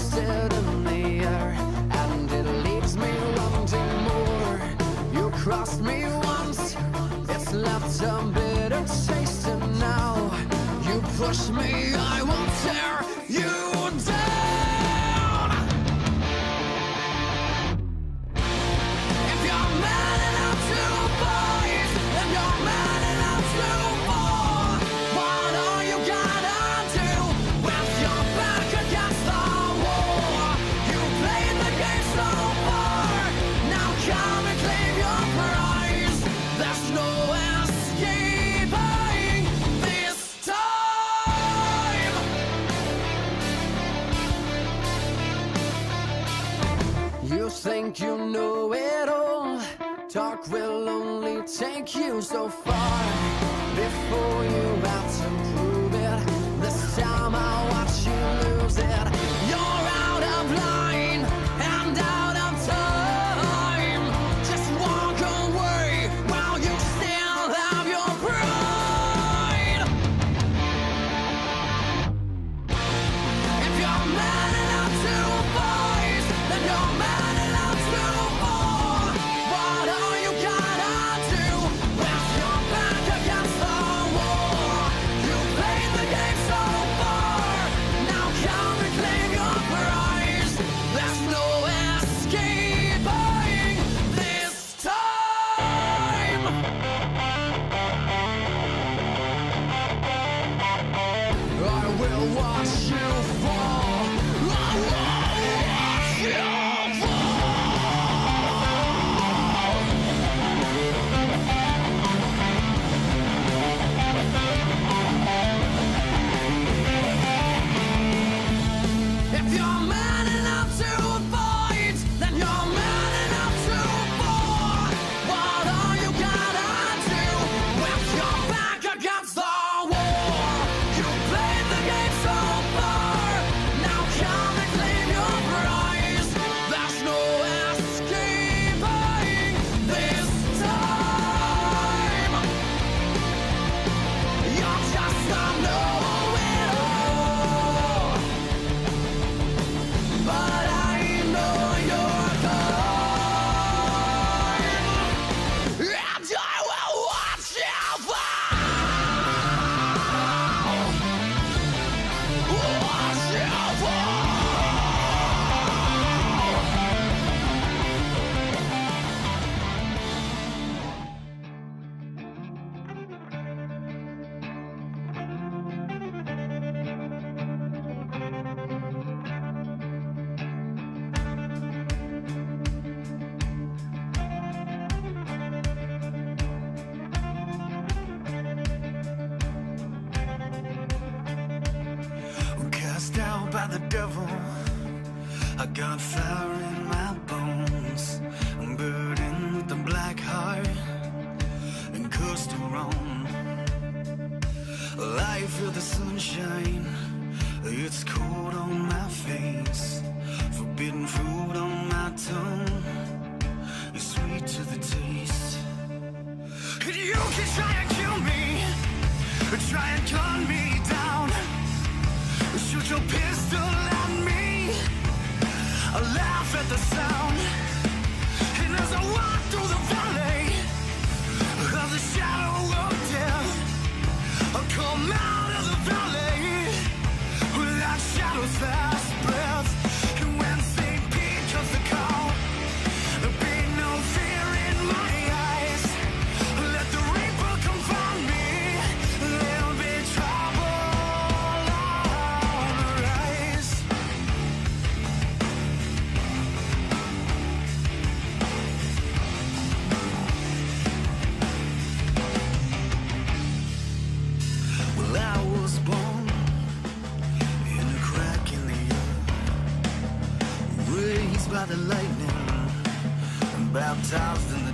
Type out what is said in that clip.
wasted in the air, and it leaves me wanting more. You crossed me once, it's left a bitter taste, and now you push me, I won't tear you down. If you're man enough to fight, then you're man enough to fall. What are you gonna do with your back against the wall? You played the game so far, now come and claim your prize. There's no escaping this time. You think you know it all, talk will only take you so far before you have to prove it. This time I'll watch you lose it. You're out of line and out of time. Just walk away while you still have your pride. If you're man enough to fight, then you're man enough to fall. What are you gonna do with your back against the wall? You played the game so far, now come and claim your prize. There's no escaping this time. I will watch you fall. I will watch you If you're man enough to fight, then you're man enough to fall. What are you gonna do with your back against the wall? You played the game so far, now come and claim your prize. There's no escaping this time. You're just a know-it-all, but I know you're kind, and I will watch you fall. Watch you fall. Cast out by the devil, I got fire in my bones. I'm burdened with the black heart and cursed to roam. Life with the sunshine, it's cold on my face. Forbidden fruit on my tongue, it's sweet to the taste. And you can try and kill me, try and gun me down. Shoot your pistol at me, I laugh at the sound. And as I walk through the valley of the shadow of death, I'll come out of the valley with that shadow's last breath. And when St. Pete comes to call, there'll be no fear in my eyes. Let the reaper come find me, there'll be trouble on the rise. Well, I was born in a crack in the earth, raised by the lightning and baptized in the